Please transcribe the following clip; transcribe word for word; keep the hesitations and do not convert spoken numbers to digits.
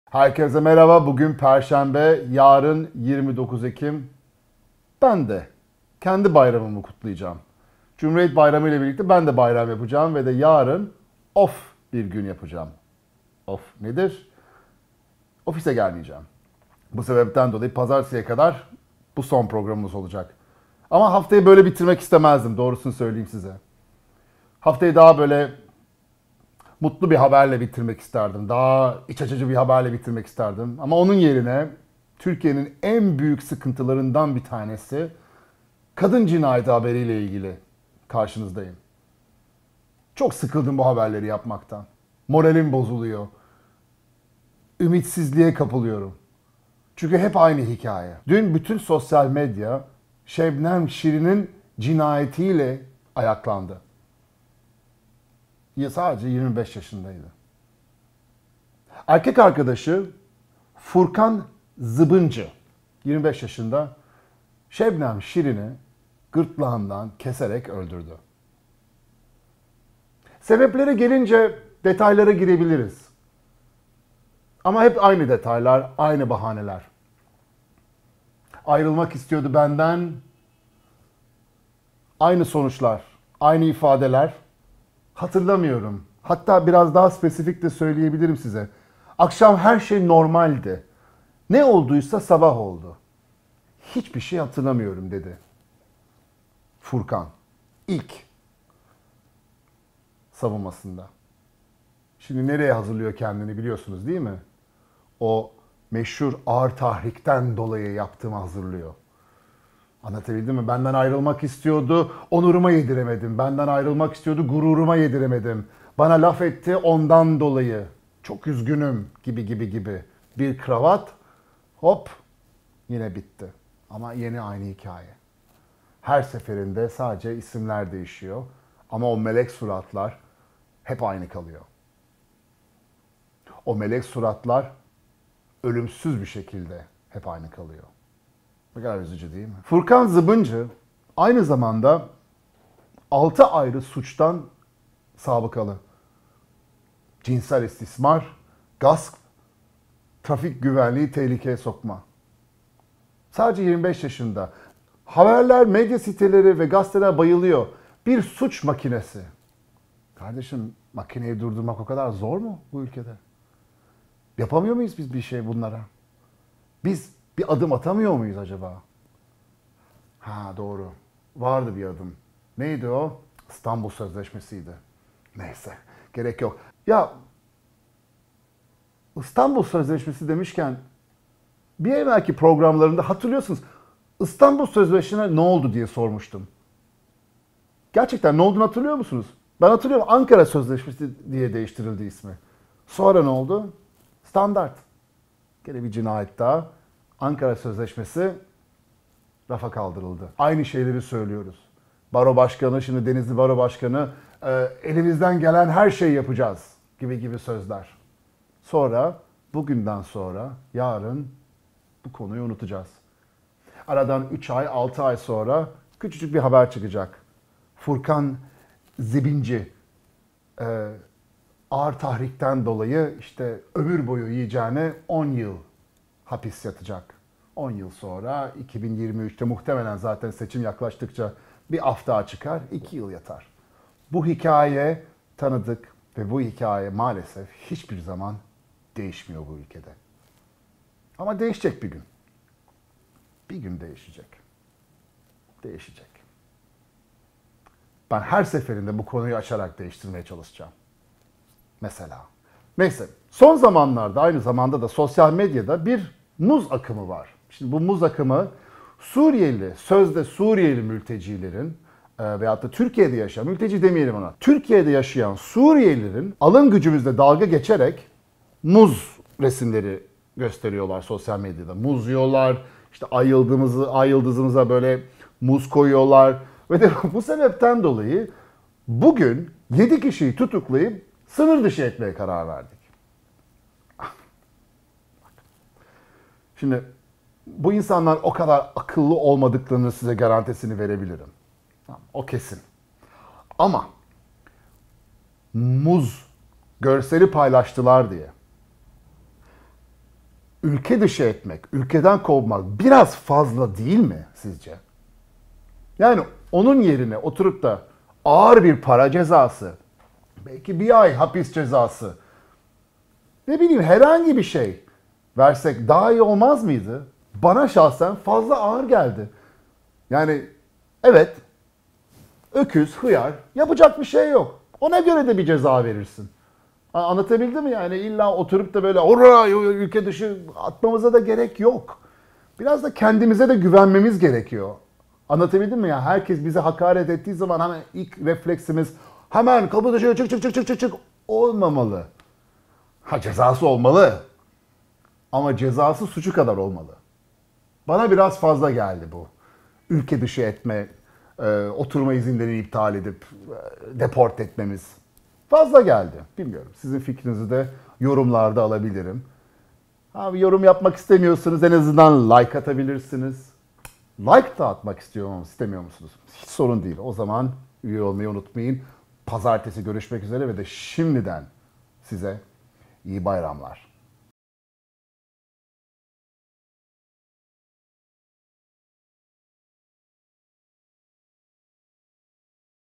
Herkese merhaba. Bugün Perşembe, yarın yirmi dokuz Ekim. Ben de kendi bayramımı kutlayacağım. Cumhuriyet Bayramı ile birlikte ben de bayram yapacağım ve de yarın off bir gün yapacağım. Off nedir? Ofise gelmeyeceğim. Bu sebepten dolayı pazartesiye kadar bu son programımız olacak. Ama haftayı böyle bitirmek istemezdim, doğrusunu söyleyeyim size. Haftayı daha böyle mutlu bir haberle bitirmek isterdim. Daha iç açıcı bir haberle bitirmek isterdim. Ama onun yerine Türkiye'nin en büyük sıkıntılarından bir tanesi kadın cinayeti haberiyle ilgili karşınızdayım. Çok sıkıldım bu haberleri yapmaktan. Moralim bozuluyor. Ümitsizliğe kapılıyorum. Çünkü hep aynı hikaye. Dün bütün sosyal medya Şebnem Şirin'in cinayetiyle ayaklandı. Sadece yirmi beş yaşındaydı. Erkek arkadaşı Furkan Zıbıncı, yirmi beş yaşında, Şebnem Şirin'i gırtlağından keserek öldürdü. Sebeplere gelince detaylara girebiliriz. Ama hep aynı detaylar, aynı bahaneler. Ayrılmak istiyordu benden. Aynı sonuçlar, aynı ifadeler. Hatırlamıyorum. Hatta biraz daha spesifik de söyleyebilirim size. Akşam her şey normaldi. Ne olduysa sabah oldu. Hiçbir şey hatırlamıyorum dedi Furkan. İlk savunmasında. Şimdi nereye hazırlıyor kendini biliyorsunuz değil mi? O meşhur ağır tahrikten dolayı yaptığımı hazırlıyor. Anlatabildim mi? Benden ayrılmak istiyordu, onuruma yediremedim. Benden ayrılmak istiyordu, gururuma yediremedim. Bana laf etti ondan dolayı. Çok üzgünüm gibi gibi gibi. Bir kravat, hop yine bitti. Ama yeni aynı hikaye. Her seferinde sadece isimler değişiyor. Ama o melek suratlar hep aynı kalıyor. O melek suratlar ölümsüz bir şekilde hep aynı kalıyor. Ne kadar üzücü değil mi? Furkan Zıbıncı aynı zamanda altı ayrı suçtan sabıkalı. Cinsel istismar, gasp, trafik güvenliği tehlikeye sokma. Sadece yirmi beş yaşında. Haberler, medya siteleri ve gazeteler bayılıyor. Bir suç makinesi. Kardeşim, makineyi durdurmak o kadar zor mu bu ülkede? Yapamıyor muyuz biz bir şey bunlara? Biz bir adım atamıyor muyuz acaba? Ha doğru. Vardı bir adım. Neydi o? İstanbul Sözleşmesi'ydi. Neyse. Gerek yok. Ya İstanbul Sözleşmesi demişken bir evvelki programlarında hatırlıyorsunuz İstanbul Sözleşmesi'ne ne oldu diye sormuştum. Gerçekten ne olduğunu hatırlıyor musunuz? Ben hatırlıyorum, Ankara Sözleşmesi diye değiştirildi ismi. Sonra ne oldu? Standart. Gene bir cinayet daha. Ankara Sözleşmesi rafa kaldırıldı. Aynı şeyleri söylüyoruz. Baro Başkanı, şimdi Denizli Baro Başkanı, e, elimizden gelen her şeyi yapacağız gibi gibi sözler. Sonra, bugünden sonra, yarın bu konuyu unutacağız. Aradan üç ay, altı ay sonra küçücük bir haber çıkacak. Furkan Zibinci e, ağır tahrikten dolayı işte ömür boyu yiyeceğine on yıl hapis yatacak. on yıl sonra iki bin yirmi üçte muhtemelen zaten seçim yaklaştıkça bir af daha çıkar, iki yıl yatar. Bu hikaye tanıdık ve bu hikaye maalesef hiçbir zaman değişmiyor bu ülkede. Ama değişecek bir gün. Bir gün değişecek. Değişecek. Ben her seferinde bu konuyu açarak değiştirmeye çalışacağım. Mesela. Neyse, son zamanlarda aynı zamanda da sosyal medyada bir muz akımı var. Şimdi bu muz akımı Suriyeli, sözde Suriyeli mültecilerin e, veyahut da Türkiye'de yaşayan, mülteci demeyelim ona, Türkiye'de yaşayan Suriyelilerin alım gücümüzle dalga geçerek muz resimleri gösteriyorlar sosyal medyada. Muz yiyorlar, işte ay yıldızımızı, ay yıldızımıza böyle muz koyuyorlar. Ve de bu sebepten dolayı bugün yedi kişiyi tutuklayıp sınır dışı etmeye karar verdik. Şimdi bu insanlar o kadar akıllı olmadıklarını size garantisini verebilirim. O kesin. Ama muz görseli paylaştılar diye ülke dışı etmek, ülkeden kovmak biraz fazla değil mi sizce? Yani onun yerine oturup da ağır bir para cezası, belki bir ay hapis cezası, ne bileyim herhangi bir şey versek daha iyi olmaz mıydı? Bana şahsen fazla ağır geldi. Yani evet, öküz, hıyar, yapacak bir şey yok. Ona göre de bir ceza verirsin. Anlatabildim mi yani? İlla oturup da böyle oraya ülke dışı atmamıza da gerek yok. Biraz da kendimize de güvenmemiz gerekiyor. Anlatabildim mi ya? Herkes bize hakaret ettiği zaman hemen ilk refleksimiz hemen kapı dışarı çık çık çık çık çık çık olmamalı. Ha, cezası olmalı. Ama cezası suçu kadar olmalı. Bana biraz fazla geldi bu. Ülke dışı etme, e, oturma izinlerini iptal edip e, deport etmemiz. Fazla geldi. Bilmiyorum. Sizin fikrinizi de yorumlarda alabilirim. Abi yorum yapmak istemiyorsanız en azından like atabilirsiniz. Like da atmak istiyorum ama istemiyor musunuz? Hiç sorun değil. O zaman üye olmayı unutmayın. Pazartesi görüşmek üzere ve de şimdiden size iyi bayramlar.